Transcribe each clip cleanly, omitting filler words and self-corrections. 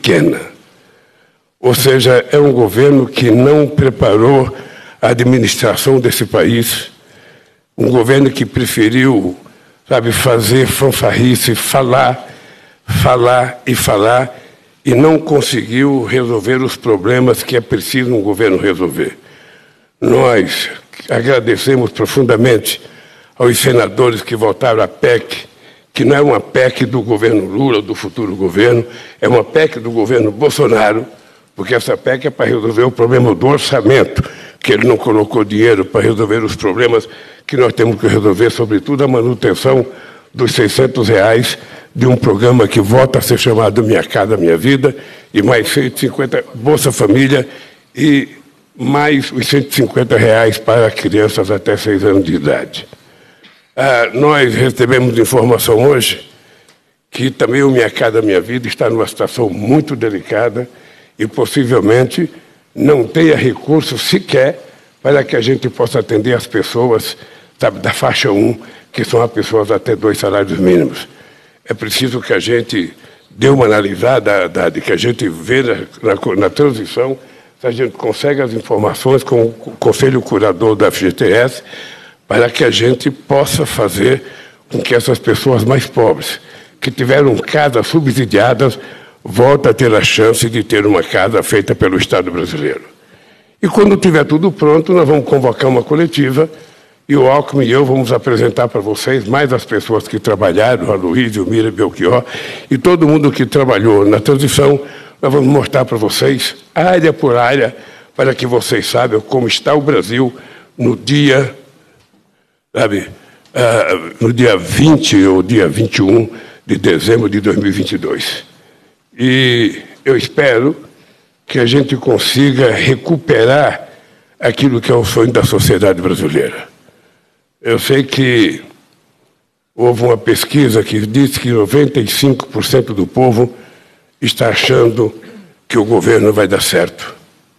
pequena. Ou seja, é um governo que não preparou a administração desse país, um governo que preferiu, sabe, fazer fanfarrice, falar e não conseguiu resolver os problemas que é preciso um governo resolver. Nós agradecemos profundamente aos senadores que votaram a PEC, que não é uma PEC do governo Lula, do futuro governo, é uma PEC do governo Bolsonaro, porque essa PEC é para resolver o problema do orçamento, que ele não colocou dinheiro para resolver os problemas que nós temos que resolver, sobretudo a manutenção dos R$600 de um programa que volta a ser chamado Minha Casa Minha Vida, e mais 150 Bolsa Família e mais os R$150 para crianças até 6 anos de idade. Nós recebemos informação hoje que também o Minha Casa Minha Vida está numa situação muito delicada e possivelmente não tenha recurso sequer para que a gente possa atender as pessoas, sabe, da faixa 1, que são as pessoas até 2 salários mínimos. É preciso que a gente dê uma analisada, que a gente vê na transição, se a gente consegue as informações com o Conselho Curador da FGTS, para que a gente possa fazer com que essas pessoas mais pobres, que tiveram casas subsidiadas, voltem a ter a chance de ter uma casa feita pelo Estado brasileiro. E quando tiver tudo pronto, nós vamos convocar uma coletiva e o Alckmin e eu vamos apresentar para vocês mais as pessoas que trabalharam, a Luísa, o Mira, Belchior, e todo mundo que trabalhou na transição, nós vamos mostrar para vocês, área por área, para que vocês saibam como está o Brasil no dia, sabe, no dia 20 ou dia 21 de dezembro de 2022. E eu espero que a gente consiga recuperar aquilo que é o sonho da sociedade brasileira. Eu sei que houve uma pesquisa que disse que 95% do povo está achando que o governo vai dar certo.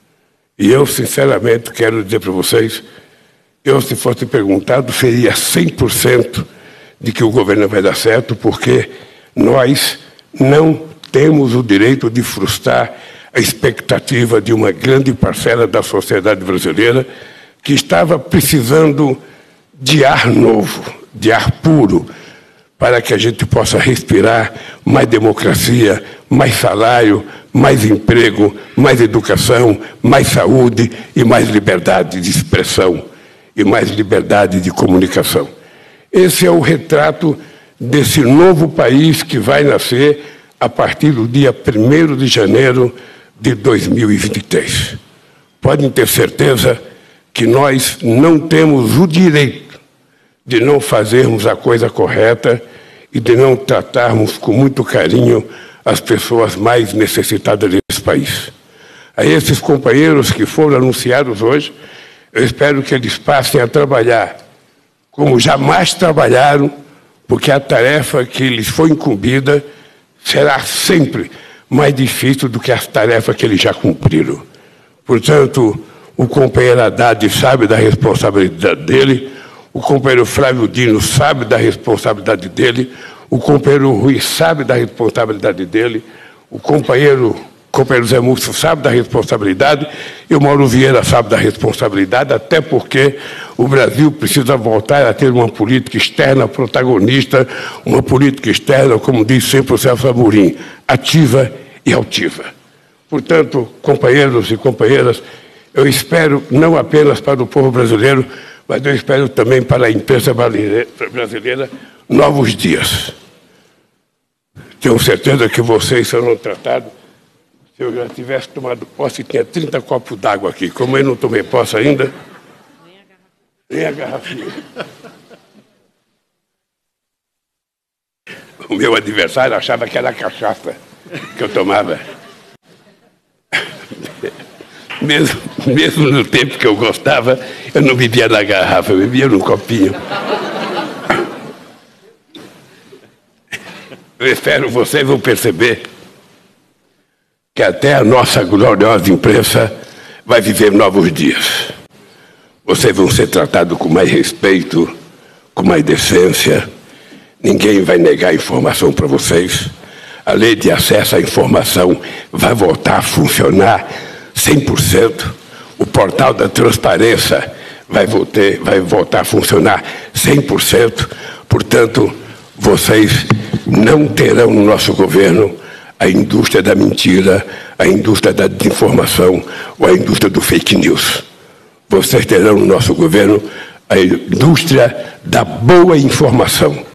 E eu, sinceramente, quero dizer para vocês, eu, se fosse perguntado, seria 100% de que o governo vai dar certo, porque nós não temos o direito de frustrar a expectativa de uma grande parcela da sociedade brasileira que estava precisando de ar novo, de ar puro, para que a gente possa respirar mais democracia, mais salário, mais emprego, mais educação, mais saúde e mais liberdade de expressão e mais liberdade de comunicação. Esse é o retrato desse novo país que vai nascer a partir do dia 1º de janeiro de 2023. Podem ter certeza que nós não temos o direito de não fazermos a coisa correta e de não tratarmos com muito carinho as pessoas mais necessitadas desse país. A esses companheiros que foram anunciados hoje, eu espero que eles passem a trabalhar como jamais trabalharam, porque a tarefa que lhes foi incumbida será sempre mais difícil do que as tarefas que eles já cumpriram. Portanto, o companheiro Haddad sabe da responsabilidade dele, o companheiro Flávio Dino sabe da responsabilidade dele, o companheiro Rui sabe da responsabilidade dele, o companheiro Zé Múcio sabe da responsabilidade e o Mauro Vieira sabe da responsabilidade, até porque o Brasil precisa voltar a ter uma política externa protagonista, uma política externa, como diz sempre o Celso Amorim, ativa e altiva. Portanto, companheiros e companheiras, eu espero, não apenas para o povo brasileiro, mas eu espero também para a imprensa brasileira, novos dias. Tenho certeza que vocês serão tratados. Se eu já tivesse tomado posse, tinha 30 copos d'água aqui. Como eu não tomei posse ainda, nem a garrafinha. O meu adversário achava que era cachaça que eu tomava. Mesmo no tempo que eu gostava, eu não bebia na garrafa, eu bebia num copinho. Eu espero vocês vão perceber que até a nossa gloriosa imprensa vai viver novos dias. Vocês vão ser tratados com mais respeito, com mais decência. Ninguém vai negar informação para vocês. a lei de acesso à informação vai voltar a funcionar 100%. O portal da transparência vai voltar a funcionar 100%. Portanto, vocês não terão no nosso governo a indústria da mentira, a indústria da desinformação ou a indústria do fake news. Vocês terão no nosso governo a indústria da boa informação.